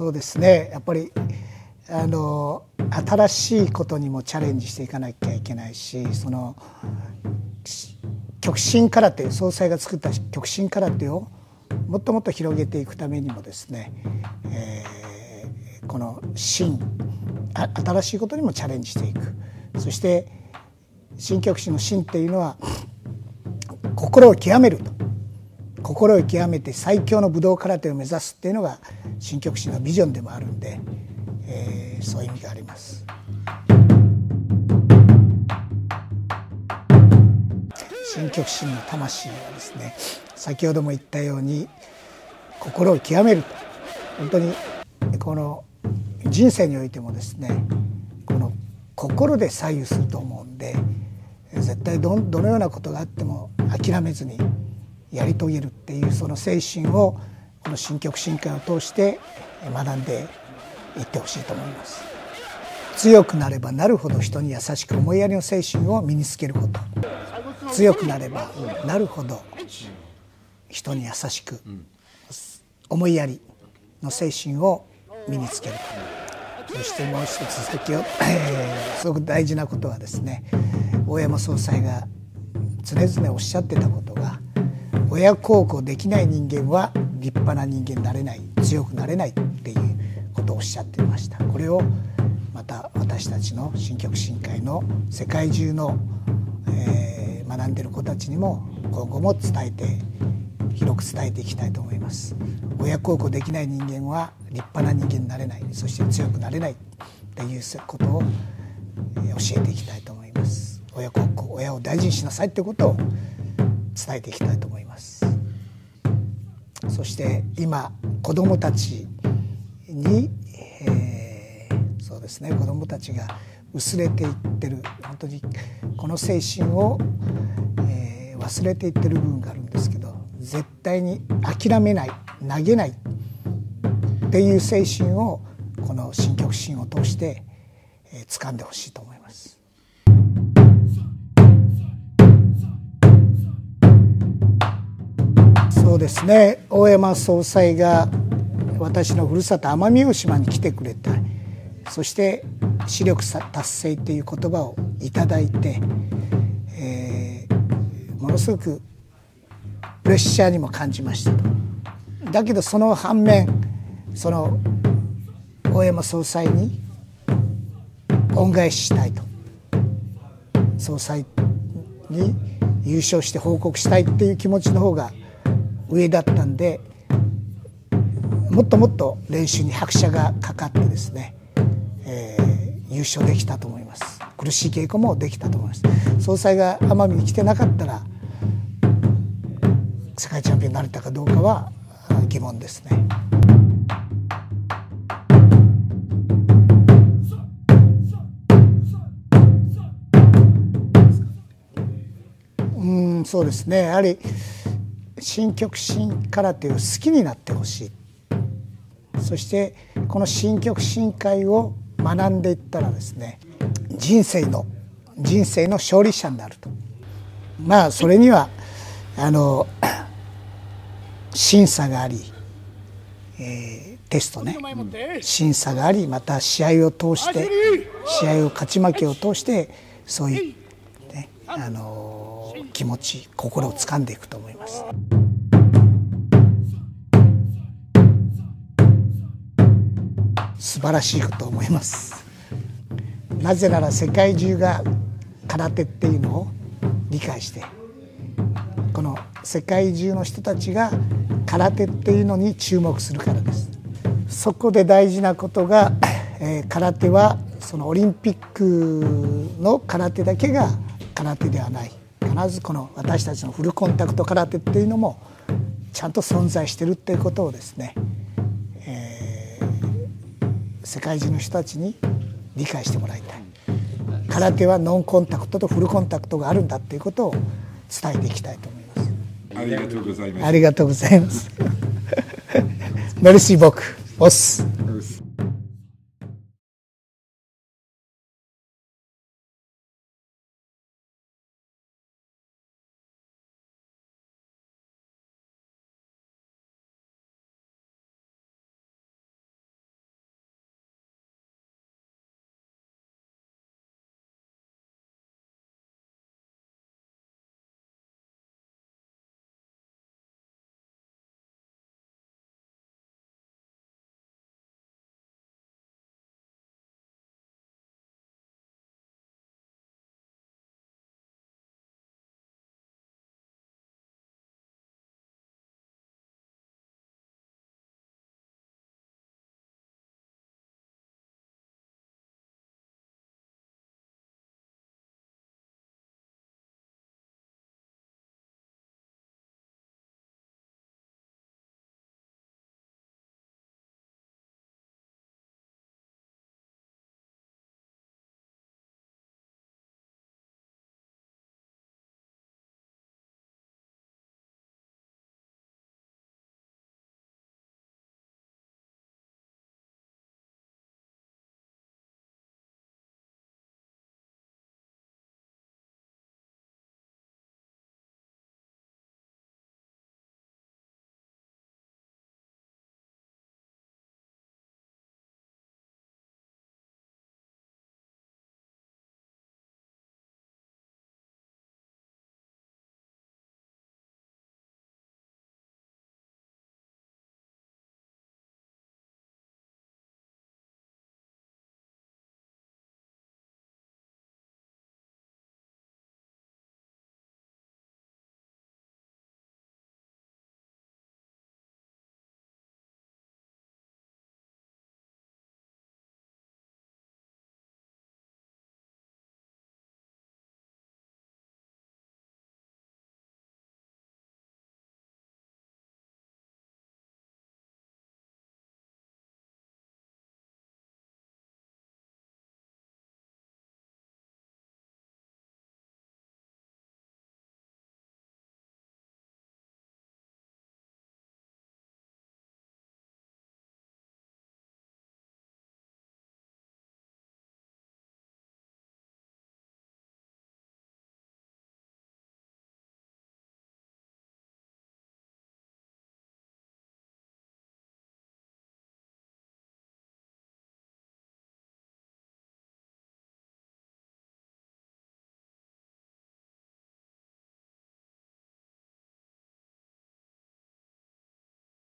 そうですね、やっぱり新しいことにもチャレンジしていかなきゃいけないし、その極真空手、総裁が作った極真空手をもっともっと広げていくためにもですね、この新しいことにもチャレンジしていく。そして新極真の真っていうのは心を極めると、心を極めて最強の武道空手を目指すっていうのが新極真のビジョンでもあるんで、そういう意味があります。新極真の魂はですね、先ほども言ったように心を極めると、本当にこの人生においてもですね、この心で左右すると思うんで、絶対どのようなことがあっても諦めずにやり遂げるっていうその精神をこの新極真会を通して学んでいってほしいと思います。強くなればなるほど人に優しく思いやりの精神を身につけること、強くなればなるほど人に優しく思いやりの精神を身につけること、そしてもう一つ先ほど、すごく大事なことはですね、大山総裁が常々おっしゃってたことが、親孝行できない人間は立派な人間になれない、強くなれないっていうことをおっしゃっていました。これをまた私たちの新極真会の世界中の、学んでいる子たちにも今後も広く伝えていきたいと思います。親孝行できない人間は立派な人間になれない、そして強くなれないということを教えていきたいと思います。親孝行、親を大事にしなさいということを伝えていきたいと思います。そして今子どもたちに、そうですね、子どもたちが薄れていってる、本当にこの精神を、忘れていってる部分があるんですけど、絶対に諦めない、投げないっていう精神をこの新極真を通して、掴んでほしいと思います。そうですね、大山総裁が私のふるさと奄美大島に来てくれた、そして視力達成という言葉をいただいて、ものすごくプレッシャーにも感じましたと。だけどその反面、その大山総裁に恩返ししたいと、総裁に優勝して報告したいっていう気持ちの方が上だったんで、もっともっと練習に拍車がかかってですね、優勝できたと思います。苦しい稽古もできたと思います。総裁が奄美に来てなかったら世界チャンピオンになれたかどうかは疑問ですね。そうですね、やはり新極真空手を好きになってほしい。そしてこの新極真会を学んでいったらですね、人生の勝利者になると。まあそれには審査があり、テストね、審査があり、また試合を通して、試合を勝ち負けを通してそういう、ね、気持ち、心を掴んでいくと思います。素晴らしいことを思います。なぜなら世界中が空手っていうのを理解して、この世界中の人たちが空手っていうのに注目するからです。そこで大事なことが、空手はそのオリンピックの空手だけが空手ではない。必ずこの私たちのフルコンタクト空手っていうのもちゃんと存在してるっていうことをですね、世界中の人たちに理解してもらいたい。空手はノンコンタクトとフルコンタクトがあるんだっていうことを伝えていきたいと思います。 ありがとうございます。 ありがとうございます。メルシーボクオス。